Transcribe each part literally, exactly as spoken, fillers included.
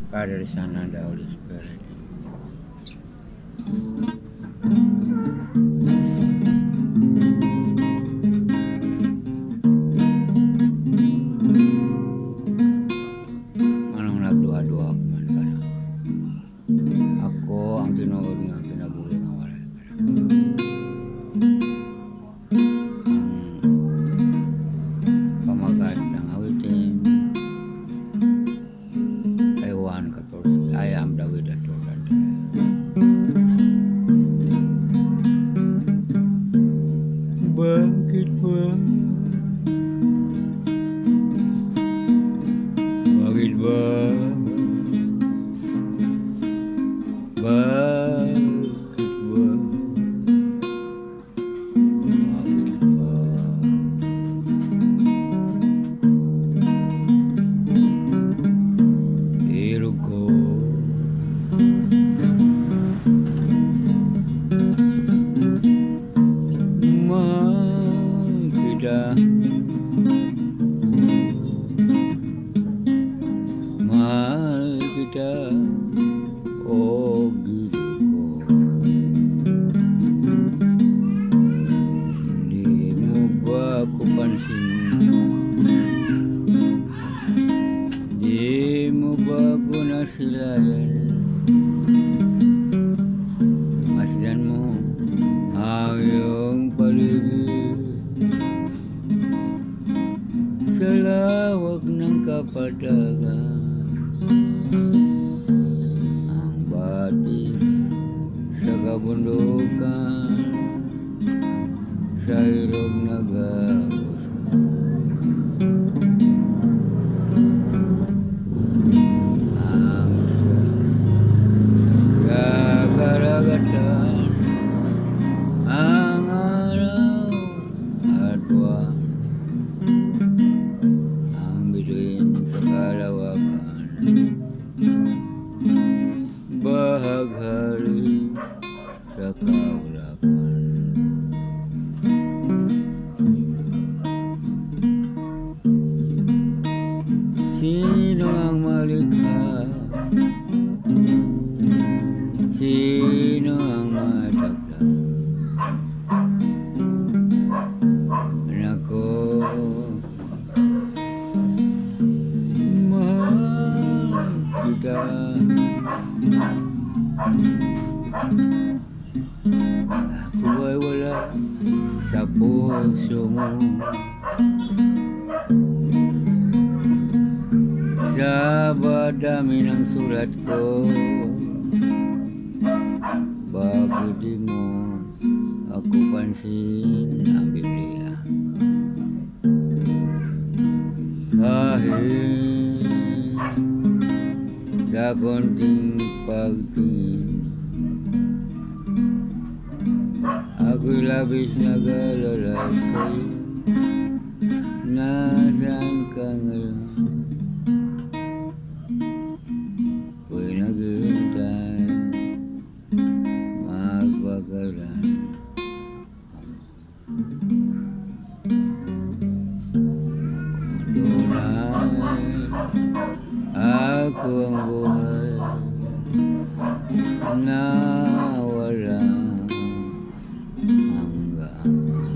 Father, Son, and the Holy Spirit. Anong nagduha-duha man ka na? Ako ang tinuod nga pinabuhi nga wala. Ang pamagat ng awitin ay one fourteen. I am David at Jordan. Bakit ba? Bakit ba? Bakit ba? Bakit ba? Irog ko mahal kita, mahal kita, oh gitu ko. Hindi mo ba ako pansin? Di mo ba ako nasilayan? Masdan mo ang iyong paligid sa lawak ng kapatagan. Ang batis sa kabundukan sa ilog na gagos mo. Ang kakaragatan, ang araw at buwan, ang bituin sa kalawakan, bahaghari sa kaulapan. Sino ang malikha? Sino ang matakda? Anak ko, mahal kita. Ako ay wala sa puso mo. Sa badami ng sulat ko, bakit di mo ako pansin ang Biblia? Kahit sa konting pagtingin, ako'y labis nag-alala sa'yo. Nasaan ka ngayon? Ako'y naghihintay magpagkalan. Tunay ako ang buhay na walang hanggan.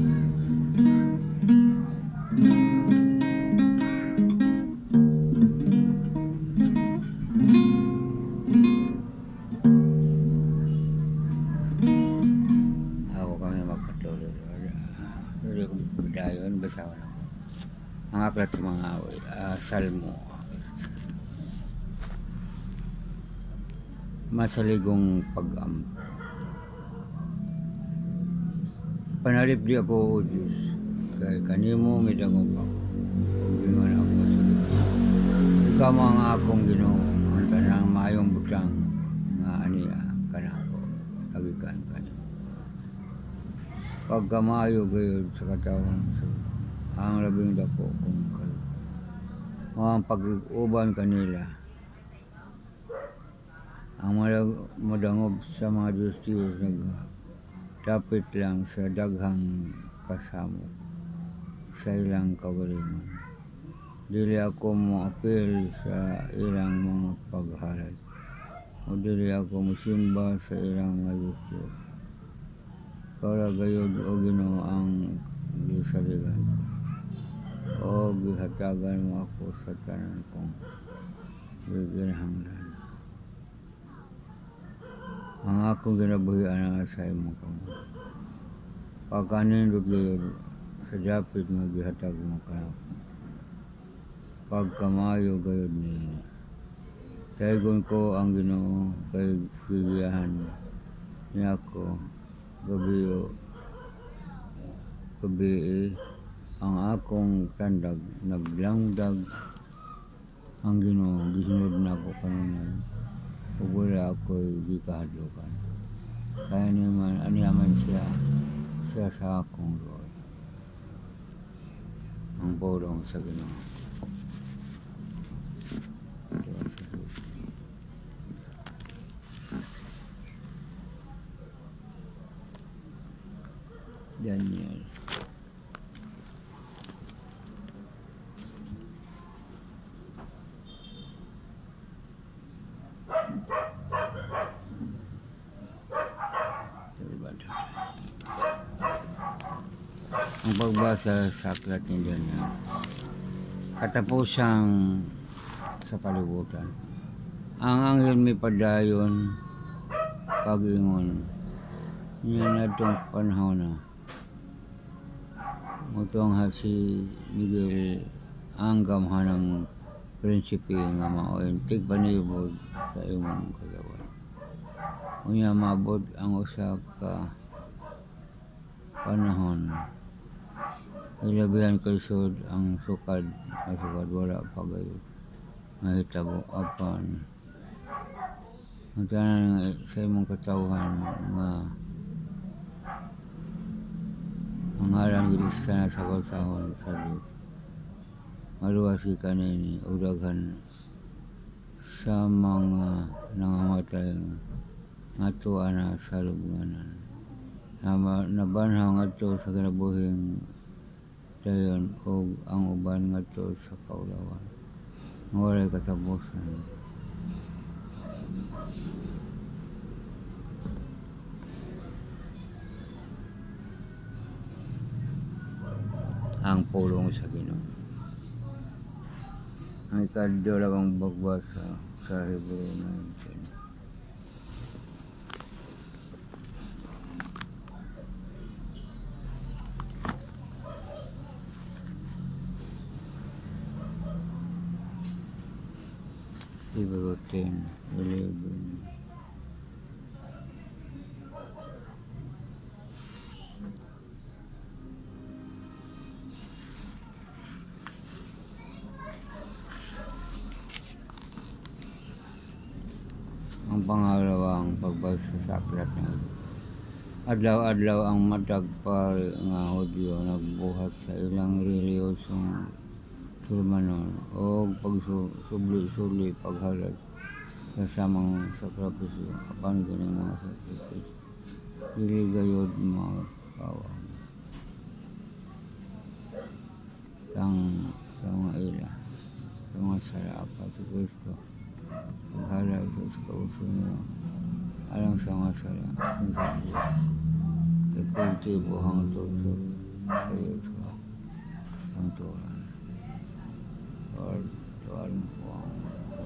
Ako kami magpatuloy. Pero kung dayon, basawan ako. Ang aklat sa mga uh, salmo. Masaligong pag-am. Panalip di ako, O Diyos, kay kanimo midangog ako. Kumbingan ako sa Diyos. Ikaw mga akong Ginoo, ang tanang mayong butang nga aniya kanako, nagikan kanimo. Pagkamayo gayud sa katawan sa ang labing dako kung kalupan. Ang pag-uban kanila, ang madangob sa mga Diyos-Diyos nagtapit lang sa daghang kasamo sa ilang kagalingon. Dili ako mo apil sa ilang mga paghalad. o dili ako musimba sa ilang nga Diyos. Para gayud o Ginoo ang gisaligan ko o gihatagan mo ako sa tanan kong giginahanglan. Ang akong ginabuhian nga sa imo kamo. Pagkanindot gayud sa dapit nga gihatag mo kanako. Pagkamayo gayud niini. Taygon ko ang Ginoo kay gigiyahan niya ako gabi o gabi ang akong tandag naglangdag ang Ginoo gisunod na ako kanunay ug wala ako'y gikahadlukan. Kaya naman aniaman siya siya sa akong Lord. Ang pulong sa Ginoo. Daniel. Ang pagbasa sa aklat ni Daniel, katapusang sa palibutan. Ang anghel may padayon pag-ingon niya na itong panahon na mutong ha si Miguel ang gamhanang prinsipe nga maoin tigpanibod sa imong kagawan. Unya mabot ang usa ka panahon ilabihan kay sud ang sukad ang sukad wala pagayon mahitabo apan ang tanan sa imong katawhan nga ang alang gilistan sa kausahon sa Diyos. Maluwasi kanini o daghan sa mga nangamatay nga tuwa na sa lubnganan. Nabanhaw nga to sa kinabuhing dayon o ang uban nga to sa kaulawan. Walay katapusan. Ang pulong sa Ginoo. Ang ikadalawang bagbasa sa Hebreo nineteen. Hebreo ten, eleven. Ang pangalawang pagbasa sa aklat ng adlaw-adlaw ang matag pa nga Hudyo nagbuhat sa ilang reliyosong tulmanon o pagsubli-subli paghalat sa samang sakripisyo apan kining mga sakripisyo dili gayud mga kawang sang sa mga ila sa mga salapat sa Kristo paghalat sa kauso niyo alang sa mga sala sa Diyos epektibo hangtod kayo sa ang tuwan or tuwan po ang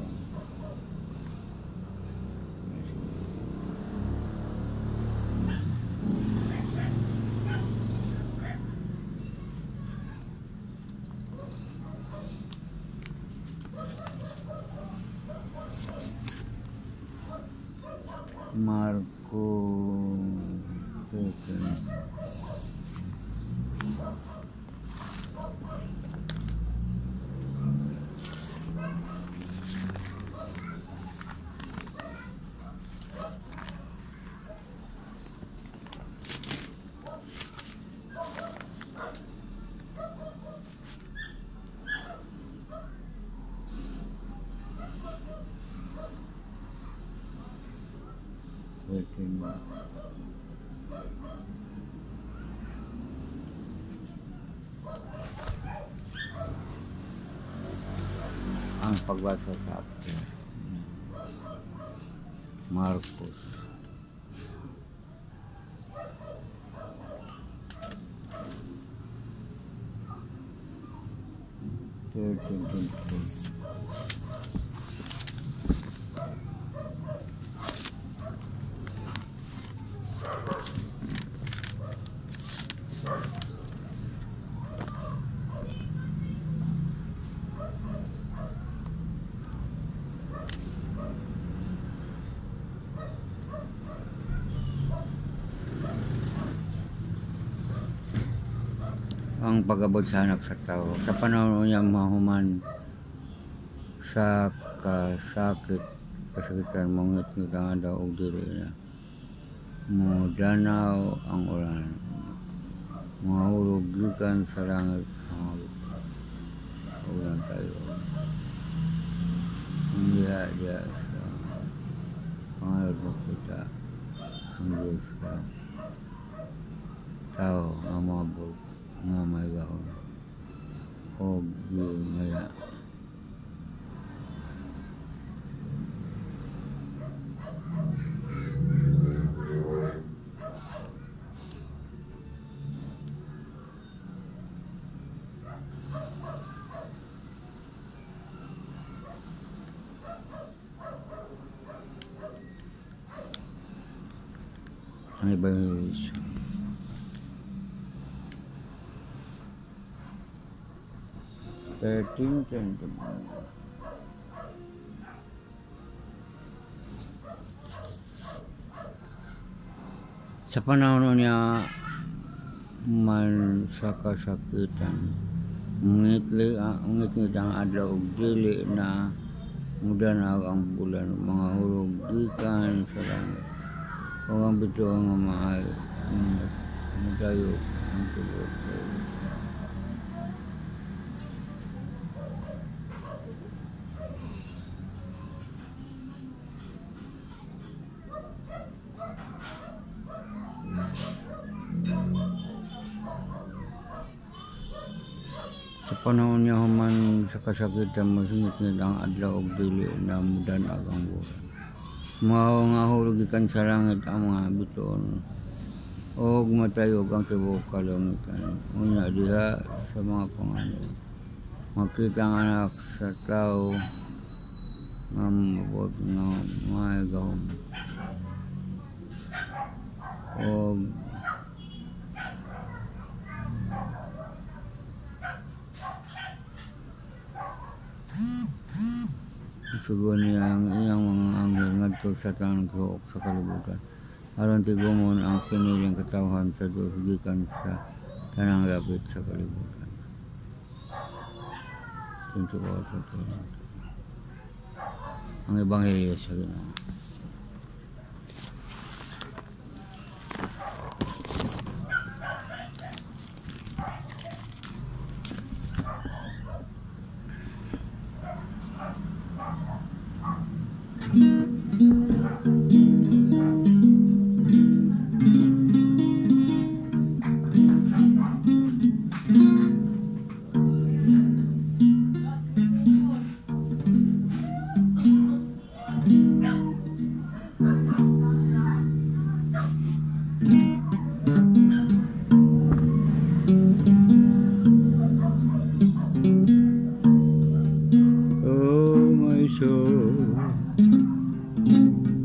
Marko thirteen. thirteen. Ang pagbasa sa akin. Marcos. thirteen twenty-four. Ang pag-abot sa anak sa tao sa panahon niya mahuman sa kasakit kasakitan mongit nga daw og dili na mo danaw ang ulan mahulog gikan sa langit ang ulan tayo hindi dia sa pangalod mo kita ang Diyos sa tao nga mabot nga may gaon o gimaya ang iba yung thirteen centimeters. Sa panahon niya man sa kasakitan ngitli ang ngitli ang adlaw og dili na mudan ang bulan mga hulog gikan sa langit o ang bituo nga maay mudayo ang tulog. Sa panahon niya human sa kasakitan masingit-ngit ang adlaw og dili na mudan ang bulan. Mao nga hulog gikan sa langit ang mga bituon og matayog ang tibuok kalangitan. Unya diha sa mga pangano makita ang anak sa tao nga mabot nga may gahom og sugon niya ang iyang mga anghel ngadto sa tanang tibuok sa kalibutan aron tigumon ang piniling katawhan sa Dios gikan sa tanang lapit sa kalibutan. Tunto ko sa ito ang ebanghelyo sa Ginoo. Oh my soul,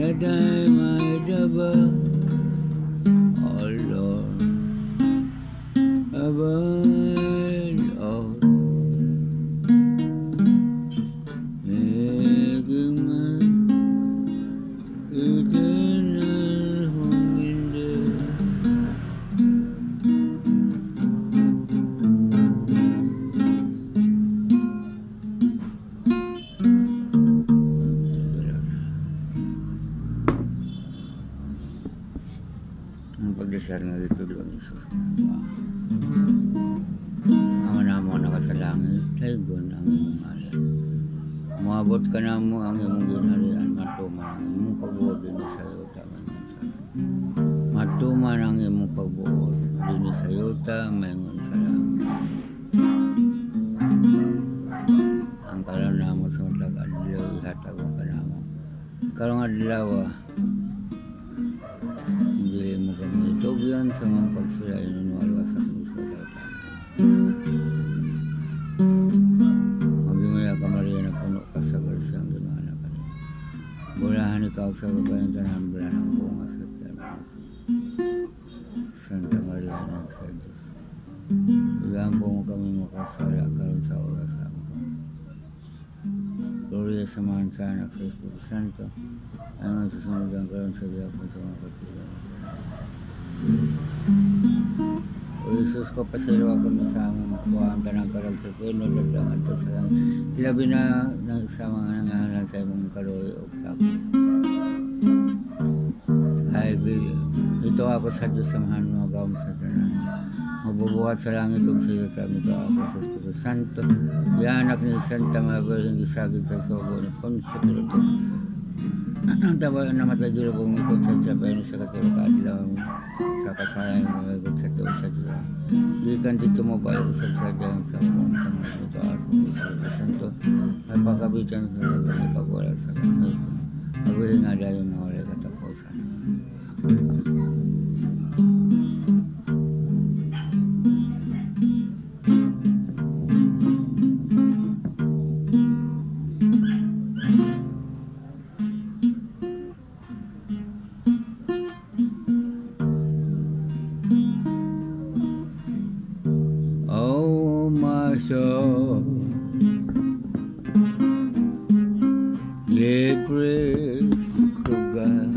Aday may daba, oh Lord, abide out, making my eternal home in there. Ang pagdasal nga dito doon Isus. Ang namo nakasalangit, taygon ang imong alay. Moabot ka na mo ang imong ginharian, matuman ang imong pagbuod din sa yuta. Matuman ang imong pagbuod din sa yuta, mayngon sa langit. Ang karon namo sa matag adlaw, ihatag mo ka namo. Karong adlaw, dili mo kami tugyan sa mga pagsilayan ng walwa sa pagsulat. Magimaya ka Maria na puno ka sa garsang ginawa ka niya. Bulahan ikaw sa babaeng tanan bulan ng bunga sa Piyernes. Santa Maria ng sa Diyos. Igampo mo kami makasala karon sa oras sa mo. Gloria sa mga sa anak sa Espiritu Santo. Ano ang susunod ang karon sa gapon sa mga katilan. O Jesus ko, pasalawa kami sa aming makuhaan ka ng karag sa pino, ladangan to sa langit. Ilabi na sa mga nangahalan sa imong karoy o kapo. Ay, ito ako sa Diyos samahan mga gawang sa tanan. Mabubuhat sa langit kung sa iyo kami ito ako sa Espiritu Santo. Ianak ni Santa Maria, hindi sagid sa sogo ni Poncio Pilato. Ang tabayan na matadilo kong ikot sa Diyan sa katulog kadlaw sa kasayan ng ikot sa tuwa sa Diyan. Di kan dito mo ba sa Diyan sa mga ito aso sa Santo. May pagkabitan sa mga pagwala sa kanila. Pagwala nga dahil na wala katapusan. So, give praise to God.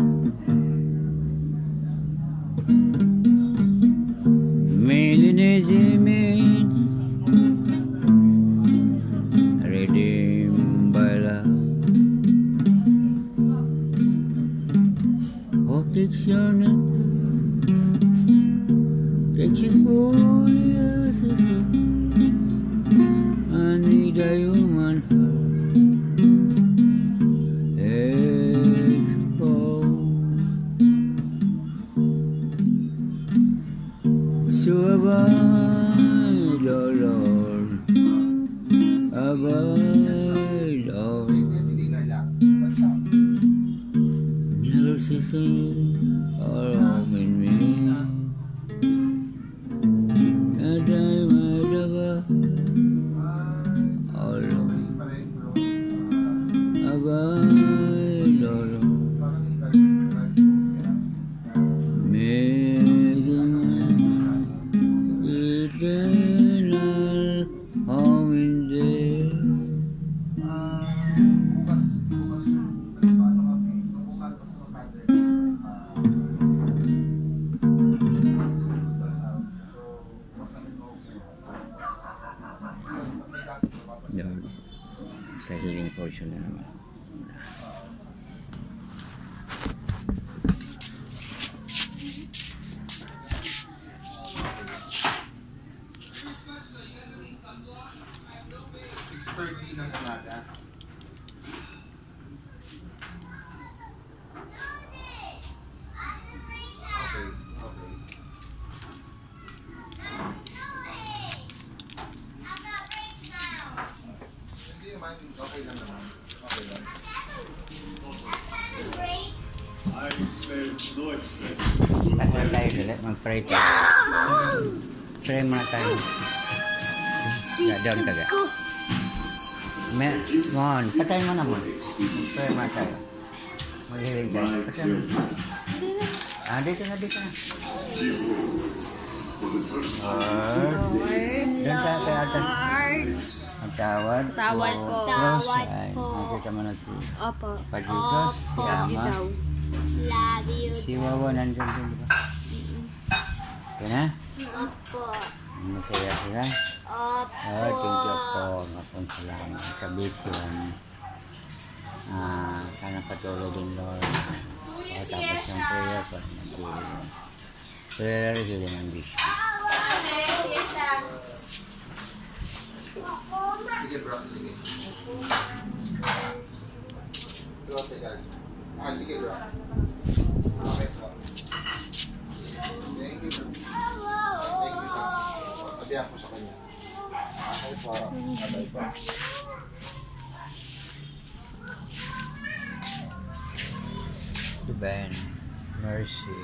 Made in His image, redeemed by love. Oh, takes your name, takes His holy ashes. I need a human heart. Let's go. So abide, oh Lord, abide, oh. Never ceasing or home in me. And I might have sa healing portion na naman. six thirty ng umaga. Okay, okay. Hindi naman, okay lang naman. Okay lang. I expect, no expect. Tagal tayo ulit, mag-pray tayo. Pray muna tayo. Ya, doon ka ga. Mon, patay mo na mo. Pray muna tayo. Mahilig ka. My Kasi, children, Hindi na. ah, dito na, dito na. behold, for the first time, Lord. Diyan sa kaya ang tawad Tawad po. Tawad Ay, po. nakita mo na si Opo. Padritos, si Ama, Ikaw. Love you. si Wawa nandyan din, di ba? Okay na? Opo. Masaya sila. Opo. Oh, thank you po. Ngapong salamat sa vision. Ah, sana patuloy din, Lord. Tapos yung prayer ko. Prayer sila ng vision. Sige bro, sige. Bro, teka. Ah, sige bro. Okay, so. Thank you bro. Thank you sa sabihan ko sa kanya. Okay po. Bye po. Divine Mercy.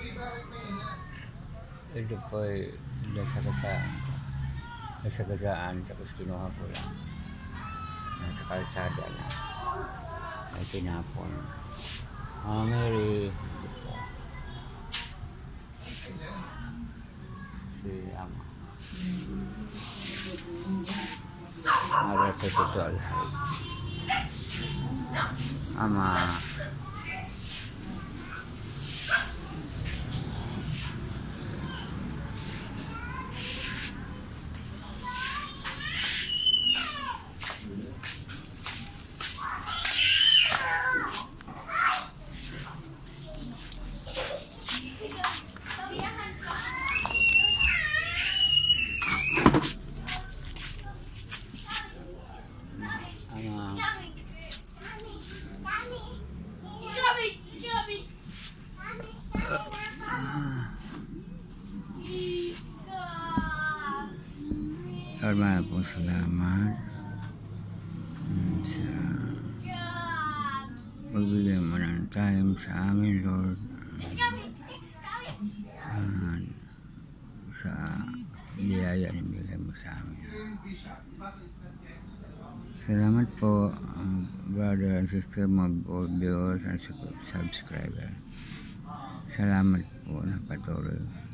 Ito po ay nasagasaan ko. Nasagasaan tapos kinuha ko lang. Nasa kalsada lang. Ay tinapon. Ah, Mary. Ito po. Si Ama. Mara Perpetual. Ama. Ama. Lord, maraming pong salamat mm, sa pagbigay mo ng time sa amin, Lord. Uh, sa biyaya na bigay mo sa amin. Salamat po, uh, brother and sister, mga viewers and subscriber. Salamat po na patuloy